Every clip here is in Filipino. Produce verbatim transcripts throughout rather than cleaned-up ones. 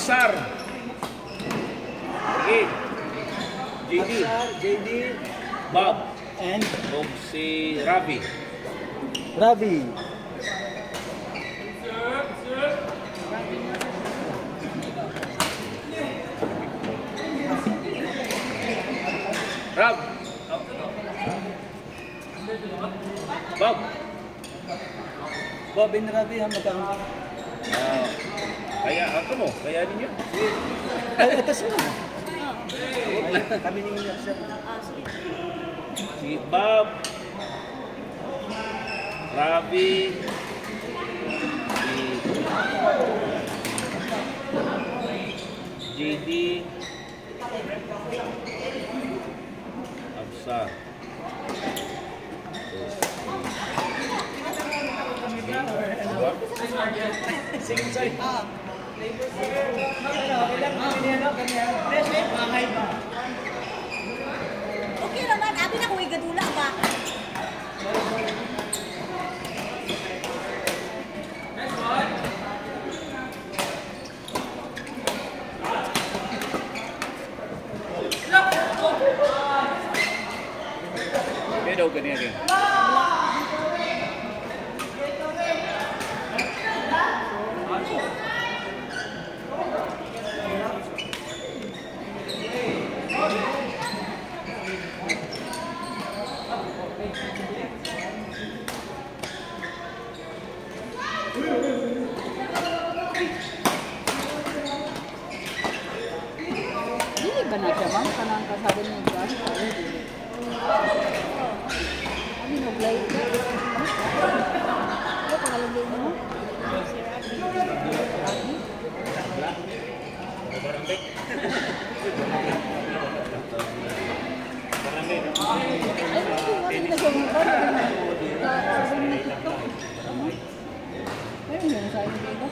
Absar. Okay. J D. J D. Bob. And? O si Ravi. Ravi. Rob. Bob. Bob and Ravi ang magkakaroon. Uh, kaya ako mo, kaya ninyo. Ay, ito sila. Kami ni Sir. Si Bob, Ravi, si J D, Absar. Okay naman, abi na kung igadula ba? Pero ganyan rin. Hindi ba na siya, ma'am? Kanang kasabi mo ba? Ano nag-live ka? Ano pangalagay mo? Barangay. Barangay. Ay, hindi ko mo ba? Sabi mo dito. Ayun yun, sabi mo dito.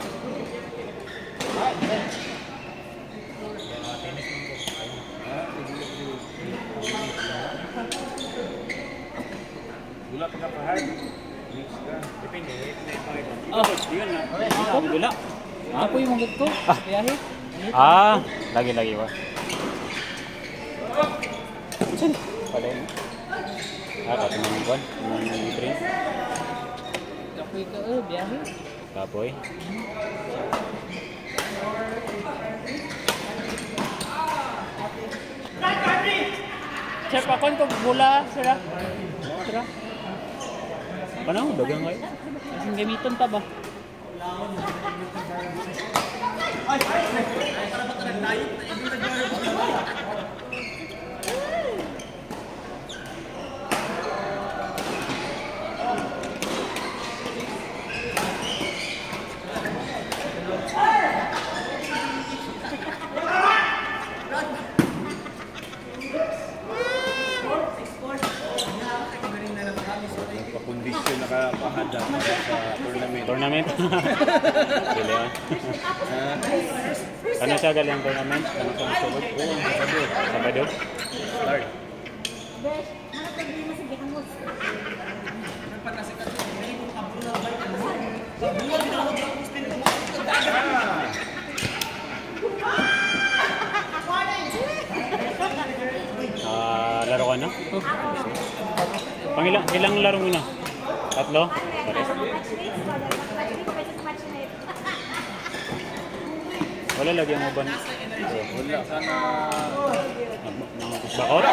Gula pa ka pa hard. Mix ka. Depende. Oh, yun na. Ako, gula. Ako yung magot ko. Biyahe. Ah, lagi-lagi ba? Saan? Pala yun. Ah, kato naman buwan. Yung train. Kapoy ka, eh, biyahe. Kapoy. Chef, ako ko gula sila. Sila. Paano? Dagang kayo? Kasing gamiton pa ba? Kondisyon nakapahada para sa tournament. Tournament? Dili ah. Ano siya galing ang tournament? Ano siya masugod? Oo, Sabado. Sabado? Start. Besh, nakatagli mo sa Gihangos. Ah, laro ka na? Pangilang ilang laro mo na? Tatlo? Pares. Wala lagi mo ba? Wala sana. Bakot?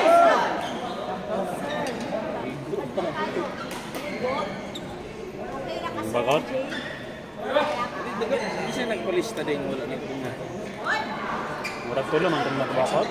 Bakot? Hindi siya nagpalista din. Wala nagbunga. Murag tulo man itong nagbakot?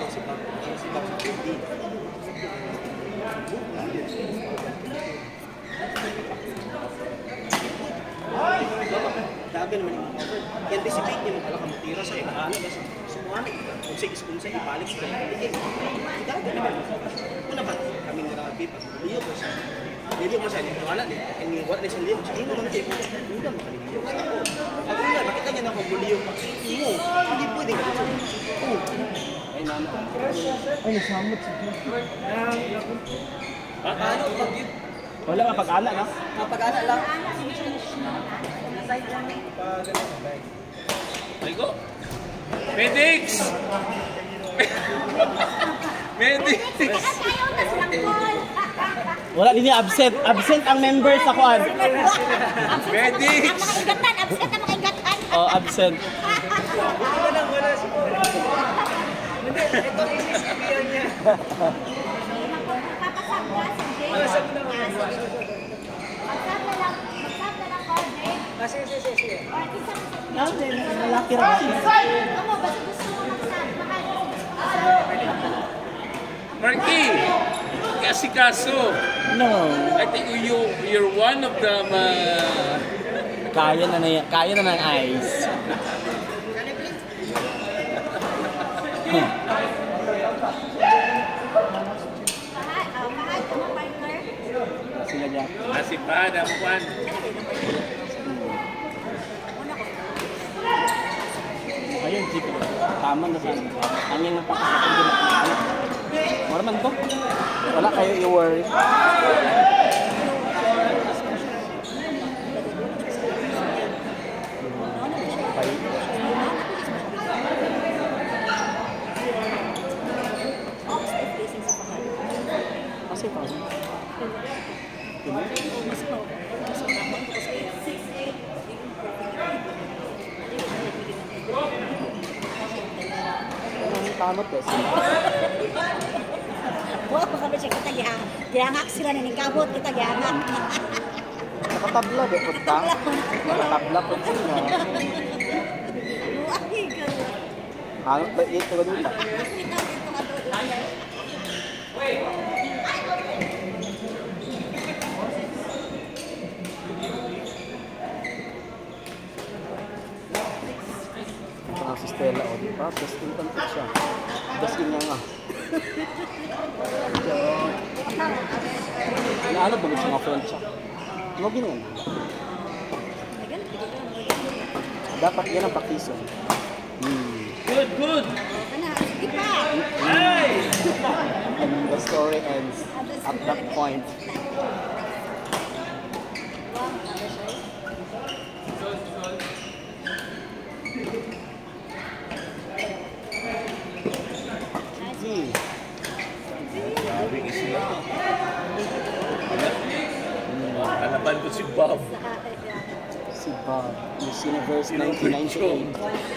Dagan naman yung mga i-anticipate niyo pala kamutira sa ikaano kasi sumuani kung sa iskun sa ibalik sa kaligin dagan naman una ba kami ni Rabi pag liyo ko sa liyo mo sa liyo wala ni ini wala ni sa liyo sa imo man kay ko ulam liyo sa ako ako na makita niya na ko liyo pa imo hindi pwede ka oh ay nana Ay, nasamot sa ano pag wala nga pag-ala na? pag-ana lang Ay go. Medics! Medics! Ayaw na silang call. Wala din niya absent. Absent ang member sa kuan. Medics! Ang makaigatan, absent ang makaigatan. Oh, absent. Wala, wala si Hindi, ito yung sisipian niya. Papasap ka, sige. Papasap na nga. Magsap na lang, magsap na lang call, Jake. Ah, sige, sige, sige. Or isa mo sa No, lalaki ra. Amo, basta gusto mo magsap. Mahal, gusto mo. Marky! Kasi kaso, No. I think you, you're one of the uh, Kaya na na yan. Kaya na ng ice. Mahal, ah, mahal ka mo, partner. Sila dyan. asipad ang kwan. Ayun, jeep. Tama na sana. Ang yung napakasakit. Wala man to. Wala kayo i-worry. Kasi pa. Ang tamot eh. Wow, kami siya kita gihang. Gihangak sila na kabot kita gihangak. Nakatabla de po ta. Nakatabla po sila. Ay, gano'n. Ano ba ito ba dito? Ito si Stella o di ba? Best in contact siya. Best in niya nga. Naano ba siya mga friend siya? Ano gano'n? Dapat yan ang pakiso. Hmm. Good, good! Ano, sige pa. Ay! And the story ends at that point. Hmm. Sabi ko sila. Alaban ko si Bob. Si Bob, Miss Universe nineteen ninety-eight.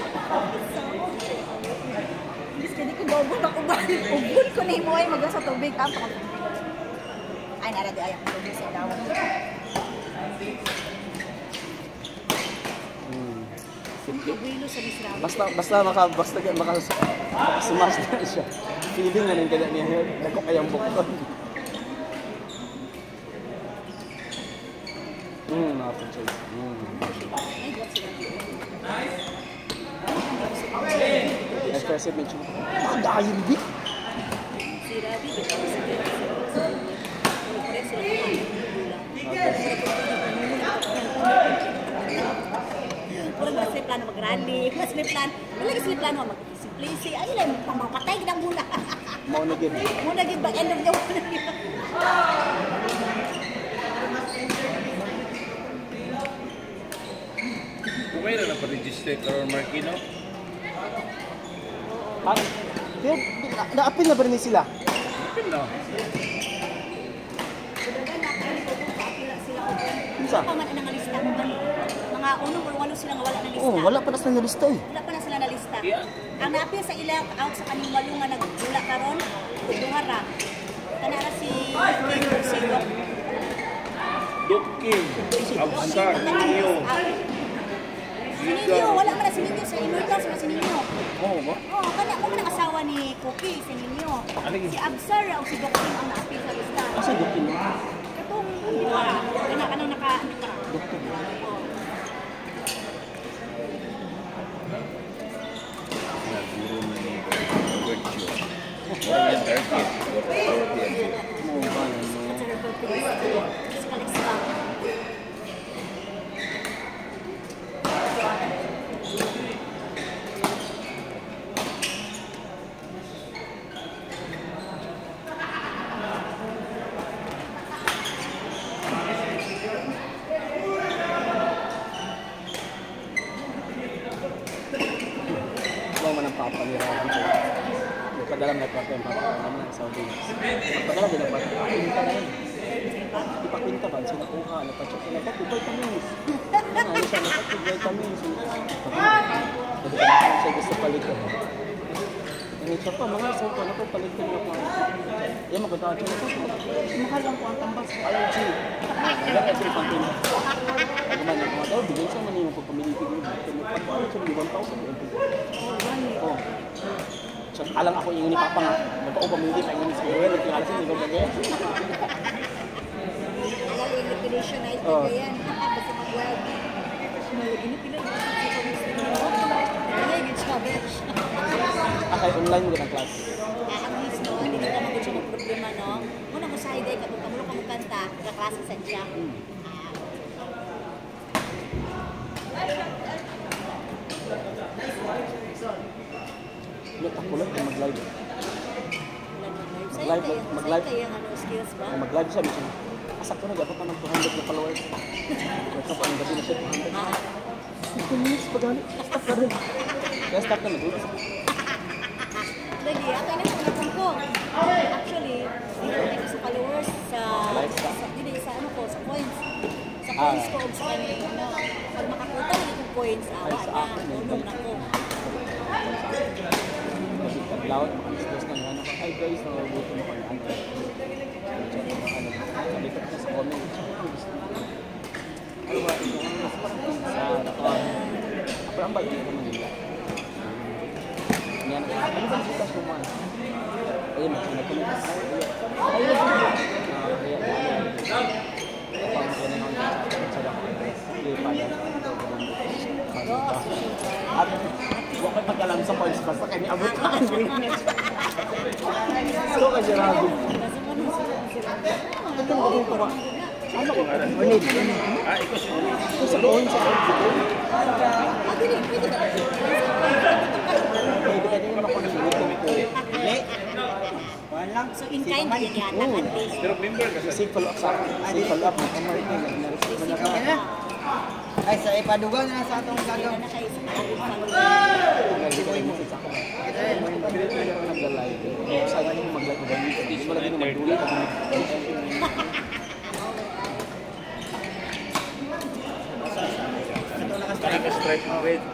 Bis kadi ko bobo na uban. Ubod ko na imo ay mag sa tubig am. Ay nara di ayak ko sa dawan. Hmm. Buwilo sa misraw. Basta basta maka basta yan maka sumas na siya. Feeling na rin kaya niya nako kayang bukod. Hmm, after choice. Hmm. Expressive medyo. Ang dahin di. Si Rabi di ko sa kanya. Pare sila puro ba sila plano mag-rally, mas may plan, wala sila plano mag-simplice, ay lang, pamapatay kita muna. Mao na gid. Muna gid ba, end of the world. Kung mayroon na pa-register karon Marky, no? Ah, Dad, na-apil na ba rin sila? Apil na. Kinsa? Ano pa man ang lista? Mga unong or walo sila nga wala na lista. Oh, wala pa na sila lista eh. Wala pa na sila na lista. Yeah. Ang naapil sa ila out sa kaning walo nga nagdula karon, duha ra. Kana ra si King si Doc. Duking, Absar, Ninyo. Si Ninyo, wala man na si Ninyo sa inutas na si Ninyo. Oo ba? Oh, kana mo man ang asawa ni Cookie si Ninyo. Ano yun? Si Absar o si Doc ang naapil sa lista. Kasi dukin mo. Katong duha. Kana kana naka ano ka. Dukin mo. Naguro na ni Virtue. Wala yan target. Mo ba no? Sa herbal pills. Sa kalista. Nagpadala na kwarto yung papakaman ng Saudi. Nagpadala din ang kwarto. Pinta na yun. Ipapinta ba? Sila kuha. Nagpa-check nila. Bakit vitamins? Ano siya? Bakit vitamins? Sabi ka na siya gusto palit ko. Ano siya pa? Mga sa ko. Naku, palit ko nila po. Yan, magkatawa siya. Mahal lang po ang tambas ko. Allergy. Nagkakit siya pang pinta. Pag man yung mga tao, bigyan siya man yung pagpamilipig yun. Ano siya? one thousand. Oh. So, alam ako yung ni Papa nga. Magpako pamilipig. Ang nga ni Squirrel. Nagkakala siya. Hindi ko bagay. Yung definition na ito Oh. yan. Basta mag-web. Ini pinag Ay, good job, bitch. Akay, online mo ka ng class. Ah, ang least, no? Hindi ka magod siya ng problema, no? Muna mo sa hiday ka, kung kamulo ka magkanta, kaklase sa siya. Lut ako lang kung mag-live. Sa'yo Mag-live, kayo, mag-live. sa'yo kayo, ano, skills ba? Kung mag-live siya, mission. Asak ko na, dapat pa ng two hundred na followers. Ito pa, ang gabi na siya, two hundred. Ah, two minutes pa gani. Stop ka rin. Kaya stop ka na, dulo. lagi, ako na yung ko. Actually, dito dito sa followers, sa, Likes ka? sa, hindi, sa ano ko, sa coins. Sa Ah. coins ko, sa ano, ano, pag makakuta na itong coins, awa Ay, sa na, akin, tulong na ko. Kasi taglaw, makalis-los na nga. Ay guys, nabuto mo ko na. Ano, nalipat na sa comment. Ano ba, ito ang mas sa nakawan. Pero ang balik ko Manila. Yan, ano ba ang sutas mo man? Ayun, nagkulit. Ayun, ayun. At huwag kayo pagkalam sa points basta kayo niabot ka ang greenness. So ka siya rabi. Ito na kung pa. Ano ko? Unid. Ah, ikaw siya. Ito sa points sa points. Ah, pwede, pwede ka. Pwede ka din makonsulito ko. So, in kind, yata, at least. Pero member ka sa Kasi follow up sa akin. Kasi follow up. Ang na-receive mo na ka. Ay, sa ipadugan na sa atong gagaw. Ano kayo sa kalabing followers? Nag-live ko yung message ako. Pilit na ako nag-live. Saan ako mag-live ko? Hindi mo lagi na magdula. Kaya ka strike mo, wait.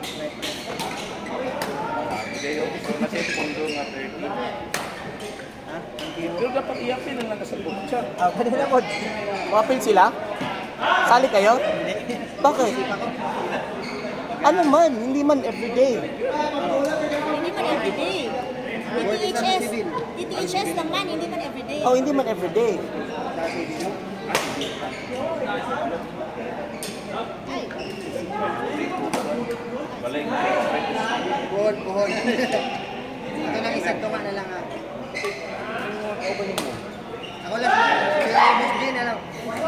Hindi yung kasi pondo nga thirty. Pero dapat iyapin na lang sa bukchat. Ah, pwede na po. Mapil sila? Sali kayo? Bakit? Ano man, hindi man everyday. Hindi man everyday. D T H S. D T H S lang man, hindi man everyday. Oh, hindi man everyday. Ay, Balik. Buhon, buhon. Ito lang isang tunga na lang ha. Ako lang, sila yung Miss Jean na lang.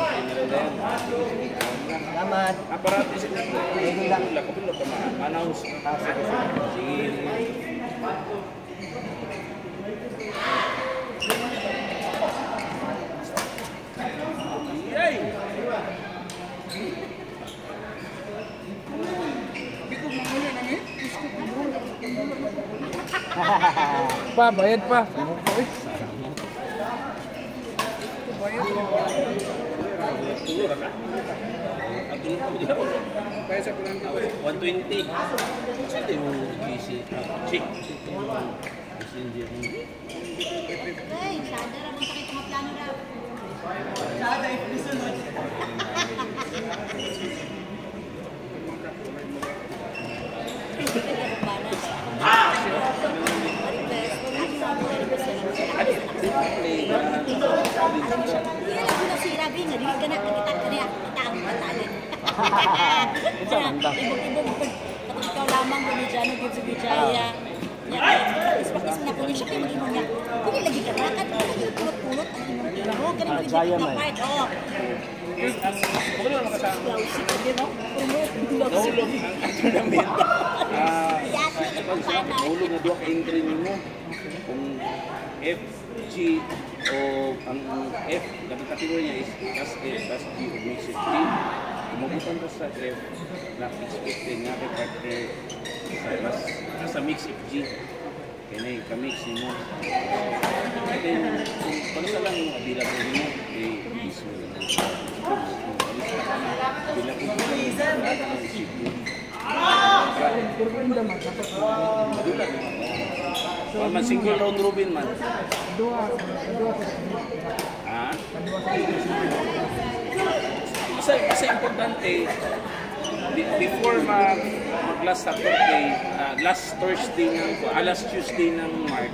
Salamat. Aparat isip na ito. Wala ko pala ma-announce. Sige. Yay! Pa, bayad pa. Tulura ka? Ang tulong kami dito. Kaya sa kulang tao. one twenty. Sige mo busy. Check. Messenger mo. ay, sada ramang sakit mga plano na. Iya lang ko si Rabi nga dili ka na kita ka niya kita ang matanin. Ibog-ibog pag ikaw lamang ko ni Jano gives to Vijaya. Ya, is na ko siya kay mo niya. Dili lagi ka rakat, lagi pulot-pulot ang imong imo. Kani mo Jaya dili man. part. Oh. Huwag naman makasama. Classic din no. Pulot. Nahulog ang tournament. Ah, Yes, ni ko pa na. nahulog na duwa ka entry nimo. Kung F, G, o ang F, dapat category niya is class F, class G, o mix F, G. Umubutan ko sa F, na expected nga kay partner sa class, sa mix F, G. Kaya kami sino. Then, kung sa lang yung abila po mo, eh, iso. Abila po mo, eh, man single round robin man. Ah? Isa, isa importante, before mag, mag last Saturday, uh, last Thursday ng, uh, last Tuesday ng March,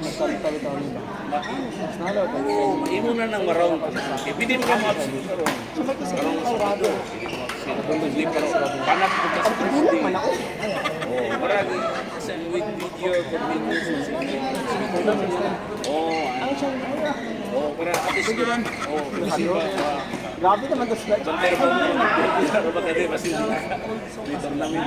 oo, imo na ng maroon. Okay, pwede mo ka ma-absent karoon. Karong Sabado, pwede mo ma-absent. Pero panak ko ka sa Thursday. Oo, parang with video convenience. Oo, oo, para at least yun. Oo, kasi ba, Grabe naman to slide. pero pero baka di kasi dito namin.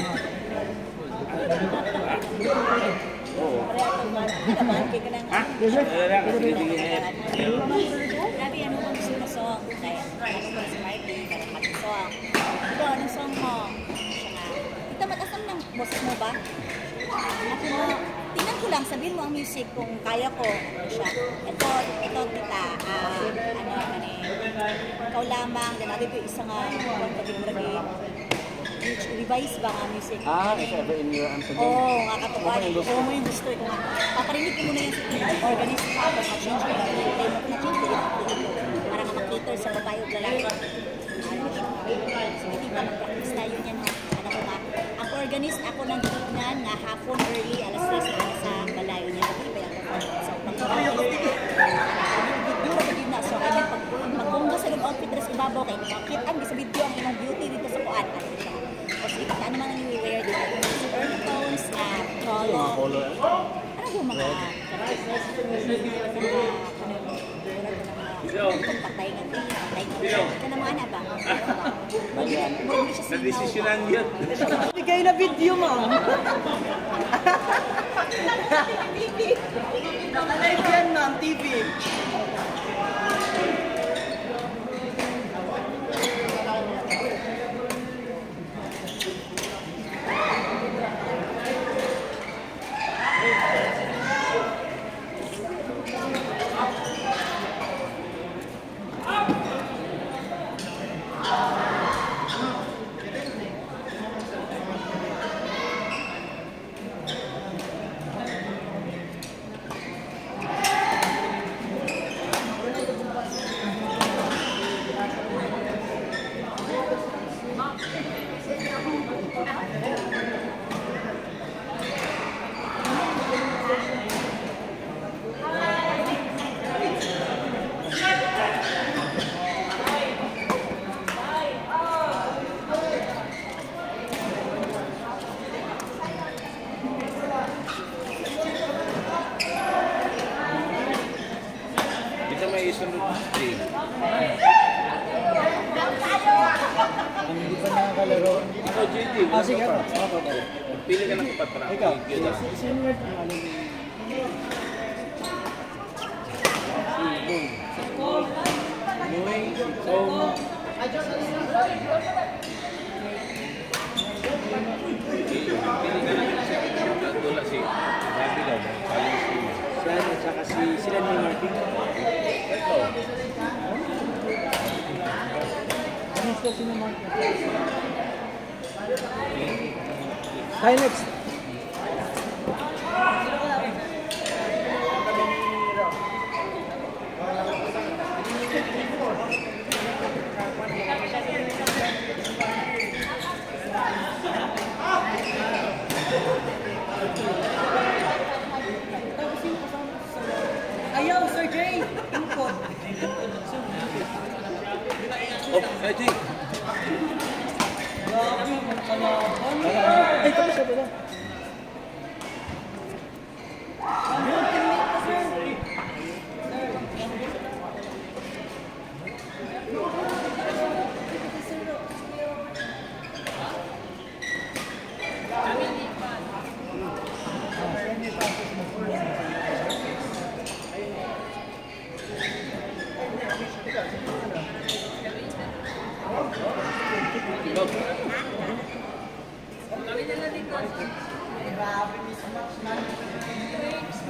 Oo. Ha? Wala kasi sige. Grabe, ano bang gusto mo song? Kaya, ano mo si Marky, parang mag-song. Ito, anong song mo? Siya nga. Ito, matasam ng boses mo ba? Ako mo, tingnan ko lang, sabihin mo ang music kung kaya ko. Ano siya? Ito, ito, tita, ah, ano, ano eh, ikaw lamang, dan natin ito isa nga, kung pag-ibig revise ba nga music? Ah, if ever in your arms again. Oo, nga katuwaan. Oo mo yung gusto. Ito nga. Paparinig ko muna yung organist pa ako. Ma-change ko lang. Na-change ko yung para nga mag-cater sa babae o lalaki. Ano siya. So, hindi ba mag-practice tayo niyan. Ano ko nga. Ang organist ako ng gitnan nga hapon early, alas tres na sa balayo niya. Hindi ba yung so, pag-organist na. So, kaya pag-bongga sa yung outfit dress ibabaw kayo. Makit ang sa video ang imong beauty dito sa kuan. Ano siya. Kasi ano man ang i-wear dito. Early tones na cholo. Ano po mga patay nga ito. Patay nga ito. Ito naman na ba? Nagdesisyonan yun. Bigay na video mo. Live yan ma'am, T V. Hindi pa nakakalaro. Ikaw, J D, Ah, sige. pili ka ng kapat para Ikaw, kita. sino yung ano Muing, Song. Pili ka ng dula si Gabi daw. siya at saka si sila ni Martin. Ito. Gusto si Martin. Hi, next. Ayaw, Sir Jay! Input. Oh, J D. Ay, tapos siya ba? Go.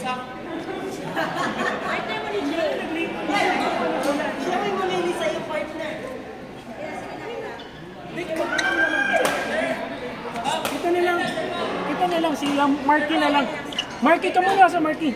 Partner mo ni Jay. Siya may mamili sa'yo, partner. Kita na lang. Kita na lang. Si Marky na lang. Marky, ka muna sa Marky.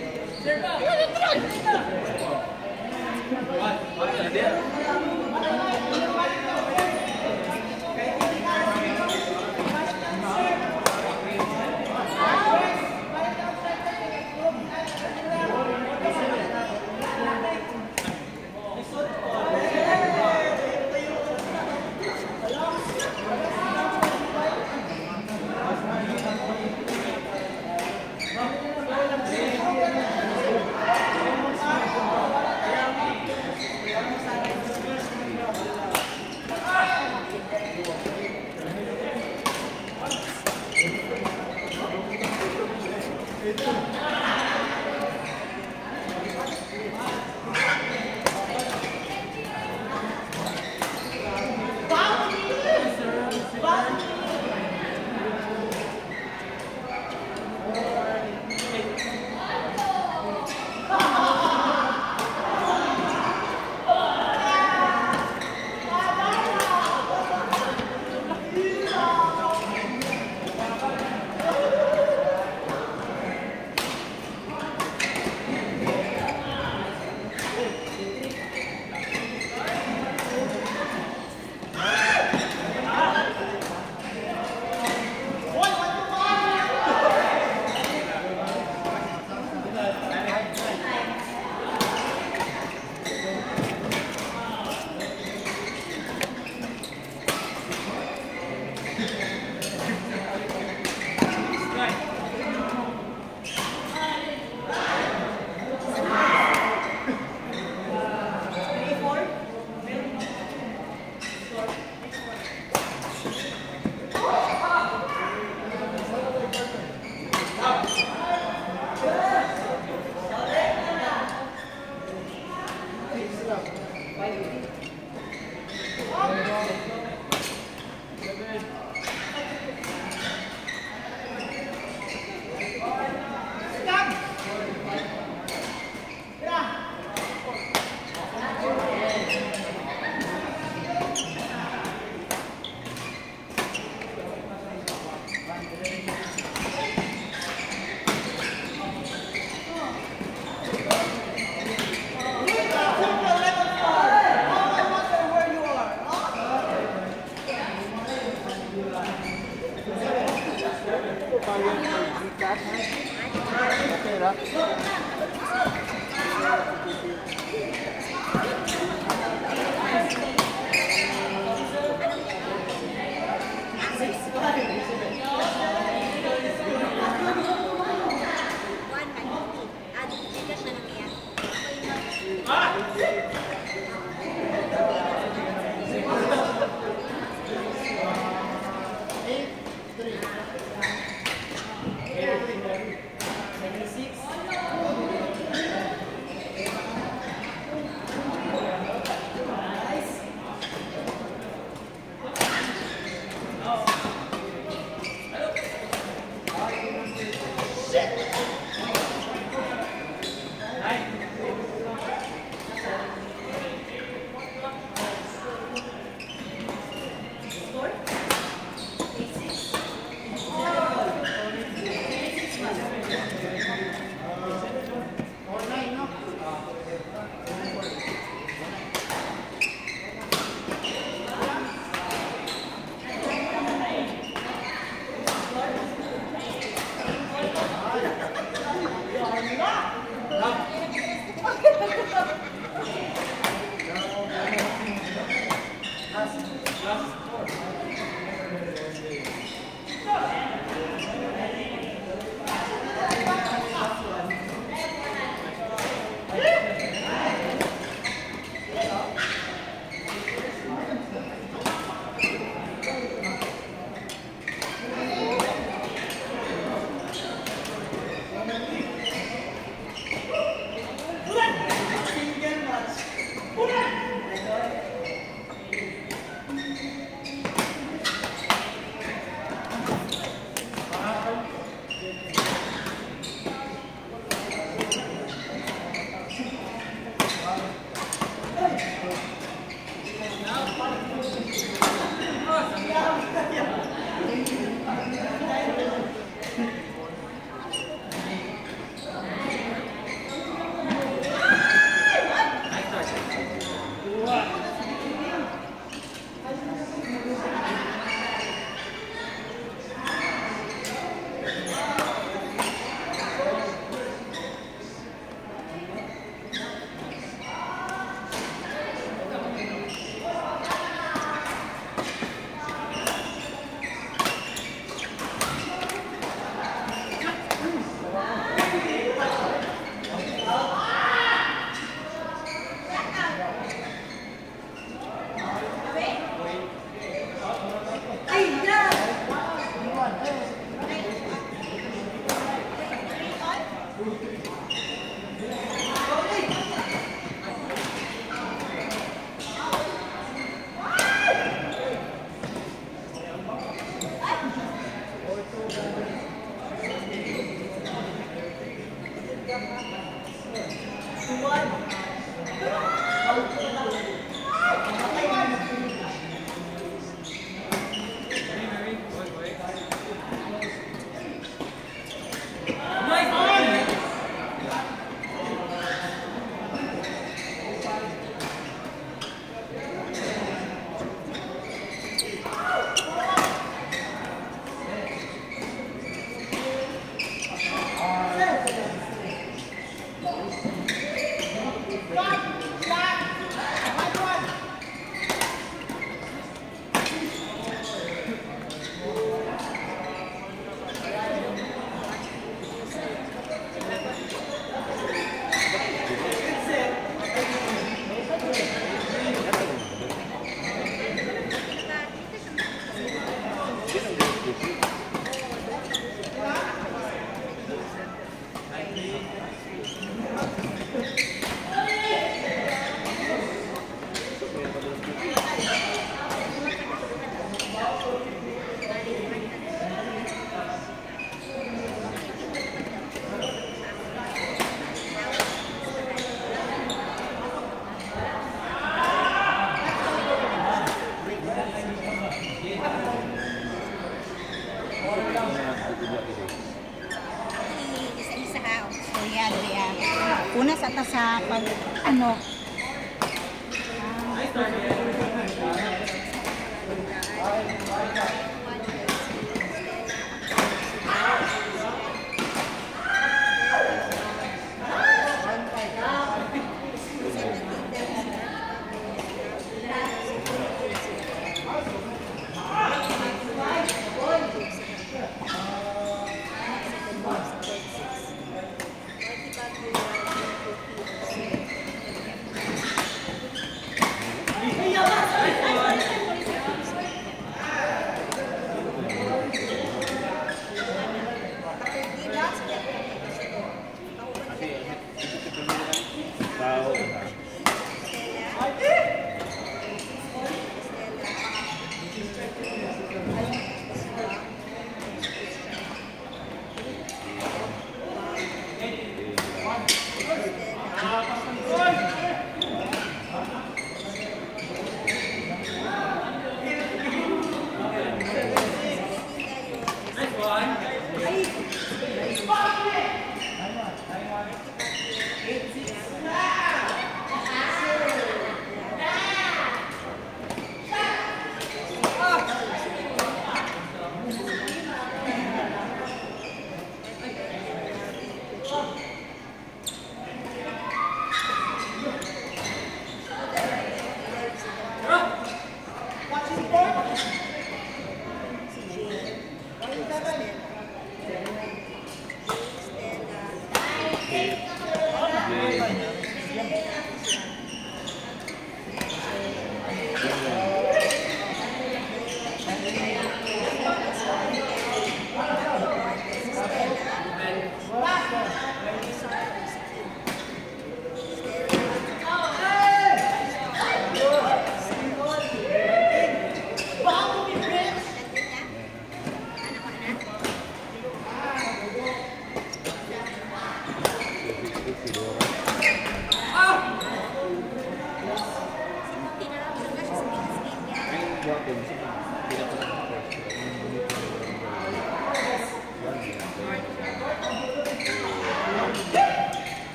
Isa-isa ka. Storya, Drea. Una sa ta sa pag, ano,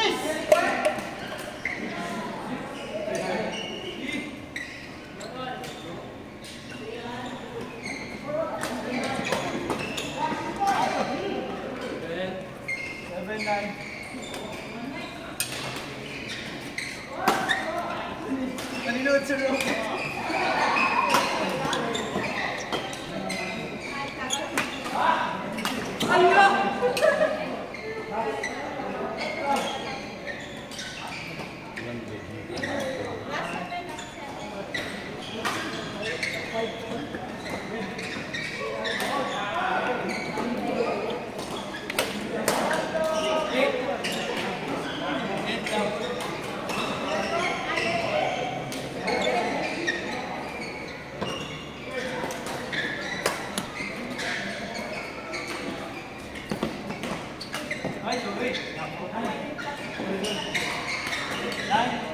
Nine.